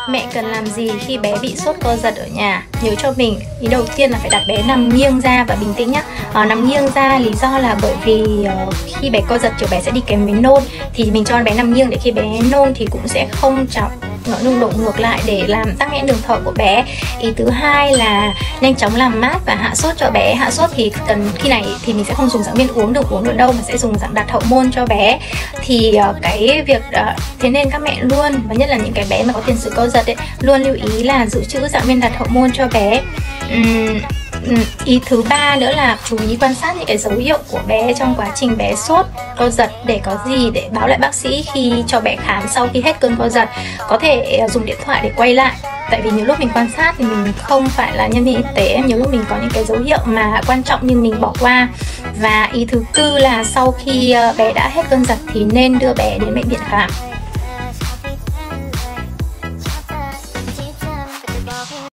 Mẹ cần làm gì khi bé bị sốt co giật ở nhà? Nhớ cho mình, ý đầu tiên là phải đặt bé nằm nghiêng ra và bình tĩnh nhá. Nằm nghiêng ra lý do là bởi vì khi bé co giật kiểu bé sẽ đi kèm với nôn, thì mình cho bé nằm nghiêng để khi bé nôn thì cũng sẽ không chọc nung đổ ngược lại để làm tắc nghẽn đường thở của bé. Ý thứ hai là nhanh chóng làm mát và hạ sốt cho bé. Hạ sốt thì cần khi này thì mình sẽ không dùng dạng viên uống được đâu, mà sẽ dùng dạng đặt hậu môn cho bé. Thì cái việc thế nên các mẹ luôn, và nhất là những cái bé mà có tiền sử co giật ấy, luôn lưu ý là dự trữ dạng viên đặt hậu môn cho bé. Ý thứ ba nữa là chú ý quan sát những cái dấu hiệu của bé trong quá trình bé sốt, co giật để có gì để báo lại bác sĩ khi cho bé khám sau khi hết cơn co giật. Có thể dùng điện thoại để quay lại, tại vì nhiều lúc mình quan sát thì mình không phải là nhân viên y tế, nhiều lúc mình có những cái dấu hiệu mà quan trọng nhưng mình bỏ qua. Và ý thứ tư là sau khi bé đã hết cơn giật thì nên đưa bé đến bệnh viện khám.